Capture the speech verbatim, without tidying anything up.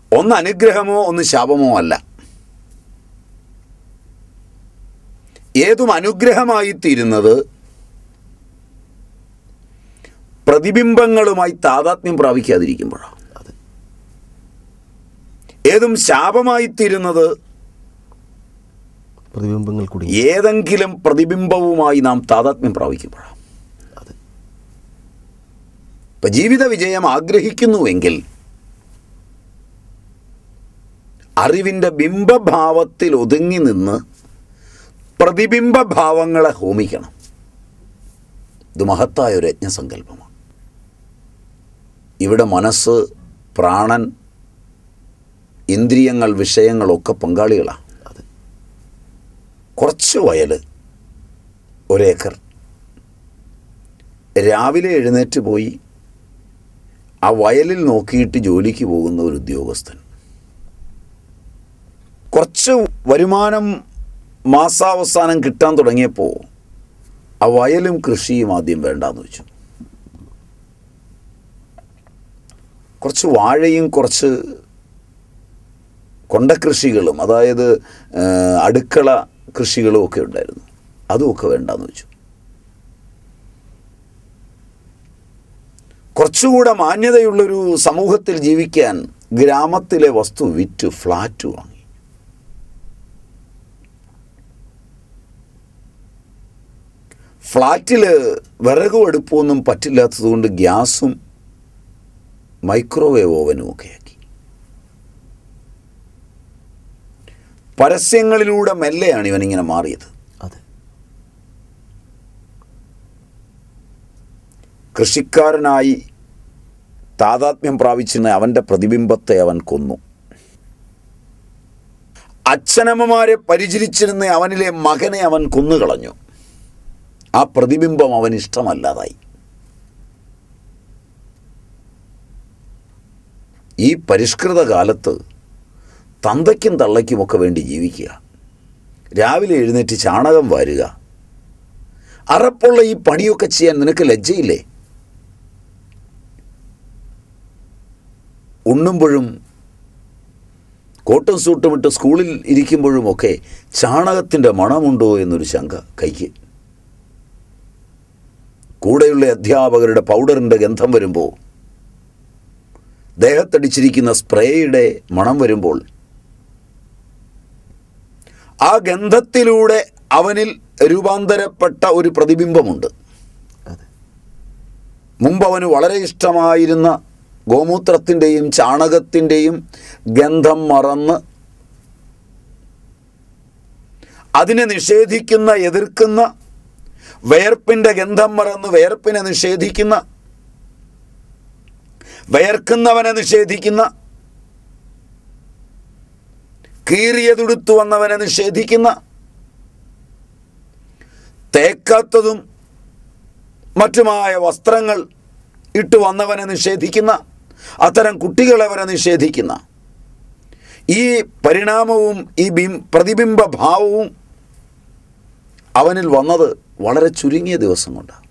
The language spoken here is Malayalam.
ഒന്ന് അനുഗ്രഹമോ ഒന്ന് ശാപമോ അല്ല. ഏതും അനുഗ്രഹമായിത്തീരുന്നത് പ്രതിബിംബങ്ങളുമായി താതാത്മ്യം പ്രാപിക്കാതിരിക്കുമ്പോഴാണ്. ഏതും ശാപമായിത്തീരുന്നത് പ്രതിബിംബങ്ങൾ കൂടി ഏതെങ്കിലും പ്രതിബിംബവുമായി നാം താതാത്മ്യം പ്രാപിക്കുമ്പോഴാണ്. ഇപ്പം ജീവിത വിജയം ആഗ്രഹിക്കുന്നുവെങ്കിൽ അറിവിൻ്റെ ബിംബഭാവത്തിൽ ഒതുങ്ങി നിന്ന് പ്രതിബിംബഭാവങ്ങളെ ഹോമിക്കണം. ഇത് മഹത്തായ ഒരു യജ്ഞസങ്കല്പമാണ്. ഇവിടെ മനസ്സ്, പ്രാണൻ, ഇന്ദ്രിയങ്ങൾ, വിഷയങ്ങളൊക്കെ പങ്കാളികളാണ്. കുറച്ച് വയൽ, ഒരേക്കർ, രാവിലെ എഴുന്നേറ്റ് പോയി ആ വയലിൽ നോക്കിയിട്ട് ജോലിക്ക് പോകുന്ന ഒരു ഉദ്യോഗസ്ഥൻ, കുറച്ച് വരുമാനം മാസാവസാനം കിട്ടാൻ തുടങ്ങിയപ്പോൾ ആ വയലും കൃഷിയും ആദ്യം വേണ്ടാന്ന് വെച്ചു. കുറച്ച് വാഴയും കുറച്ച് കൊണ്ടകൃഷികളും, അതായത് അടുക്കള കൃഷികളും ഒക്കെ ഉണ്ടായിരുന്നു, അതുമൊക്കെ വേണ്ടാന്ന് വെച്ചു. കുറച്ചുകൂടെ മാന്യതയുള്ളൊരു സമൂഹത്തിൽ ജീവിക്കാൻ ഗ്രാമത്തിലെ വസ്തു വിറ്റ് ഫ്ലാറ്റ് വാങ്ങി. ഫ്ലാറ്റിൽ വിറകും അടുപ്പൊന്നും പറ്റില്ലാത്തതുകൊണ്ട് ഗ്യാസും മൈക്രോവേവ് ഓവനും ഒക്കെ ആക്കി. പരസ്യങ്ങളിലൂടെ മെല്ലെയാണ് ഇവനിങ്ങനെ മാറിയത്. കൃഷിക്കാരനായി താതാത്മ്യം പ്രാപിച്ചിരുന്ന അവൻ്റെ പ്രതിബിംബത്തെ അവൻ കൊന്നു. അച്ഛനമ്മമാരെ പരിചരിച്ചിരുന്ന അവനിലെ മകനെ അവൻ കൊന്നുകളഞ്ഞു. ആ പ്രതിബിംബം അവന് ഇഷ്ടമല്ലാതായി. ഈ പരിഷ്കൃത കാലത്ത് തന്തയ്ക്കും തള്ളയ്ക്കുമൊക്കെ വേണ്ടി ജീവിക്കുക, രാവിലെ എഴുന്നേറ്റ് ചാണകം വാരുക, അറപ്പുള്ള ഈ പണിയൊക്കെ ചെയ്യാൻ നിനക്ക് ലജ്ജയില്ലേ? ഉണ്ണുമ്പോഴും കോട്ടും സൂട്ടും ഇട്ട് സ്കൂളിൽ ഇരിക്കുമ്പോഴുമൊക്കെ ചാണകത്തിൻ്റെ മണമുണ്ടോ എന്നൊരു ശങ്ക കൈക്ക്. കൂടെയുള്ള അധ്യാപകരുടെ പൗഡറിൻ്റെ ഗന്ധം വരുമ്പോൾ, ദേഹത്തടിച്ചിരിക്കുന്ന സ്പ്രേയുടെ മണം വരുമ്പോൾ, ആ ഗന്ധത്തിലൂടെ അവനിൽ രൂപാന്തരപ്പെട്ട ഒരു പ്രതിബിംബമുണ്ട്. മുമ്പ് അവന് വളരെ ഇഷ്ടമായിരുന്ന ഗോമൂത്രത്തിൻ്റെയും ചാണകത്തിൻ്റെയും ഗന്ധം മറന്ന് അതിനെ നിഷേധിക്കുന്ന, എതിർക്കുന്ന, വിയർപ്പിൻ്റെ ഗന്ധം മറന്ന് വിയർപ്പിനെ നിഷേധിക്കുന്ന, വിയർക്കുന്നവനെ നിഷേധിക്കുന്ന, കീറിയതുടുത്തു വന്നവനെ നിഷേധിക്കുന്ന, തേക്കാത്തതും മറ്റുമായ വസ്ത്രങ്ങൾ ഇട്ടു വന്നവനെ നിഷേധിക്കുന്ന, അത്തരം കുട്ടികളെ വരെ നിഷേധിക്കുന്ന ഈ പരിണാമവും ഈ ബിം പ്രതിബിംബ ഭാവവും അവനിൽ വന്നത് വളരെ ചുരുങ്ങിയ ദിവസം കൊണ്ടാണ്.